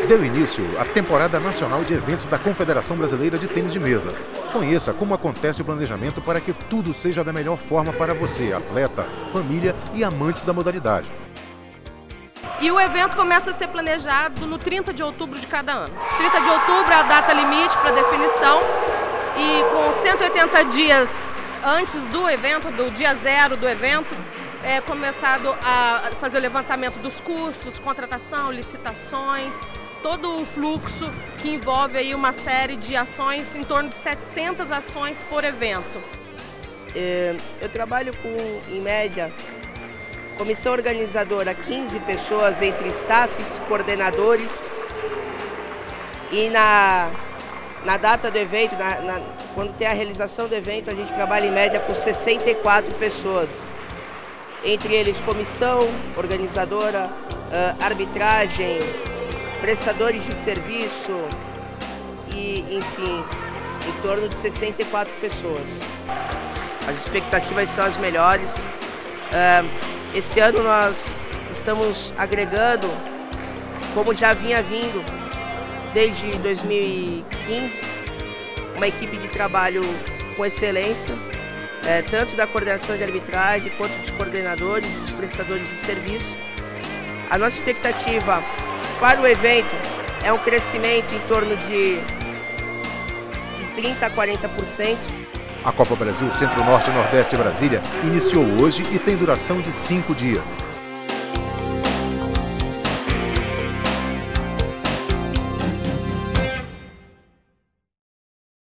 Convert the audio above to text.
Deu início a temporada nacional de eventos da Confederação Brasileira de Tênis de Mesa. Conheça como acontece o planejamento para que tudo seja da melhor forma para você, atleta, família e amantes da modalidade. E o evento começa a ser planejado no 30 de outubro de cada ano. 30 de outubro é a data limite para definição e com 180 dias antes do evento, do dia zero do evento, é começado a fazer o levantamento dos custos, contratação, licitações, todo o fluxo que envolve aí uma série de ações, em torno de 700 ações por evento. Eu trabalho com, em média, comissão organizadora, 15 pessoas entre staffs, coordenadores, e na data do evento, quando tem a realização do evento, a gente trabalha em média com 64 pessoas. Entre eles comissão organizadora, arbitragem, prestadores de serviço e, enfim, em torno de 64 pessoas. As expectativas são as melhores. Esse ano nós estamos agregando, como já vinha vindo desde 2015, uma equipe de trabalho com excelência, tanto da coordenação de arbitragem quanto dos coordenadores e dos prestadores de serviço. A nossa expectativa para o evento é um crescimento em torno de 30% a 40%. A Copa Brasil Centro-Norte e Nordeste Brasília iniciou hoje e tem duração de 5 dias.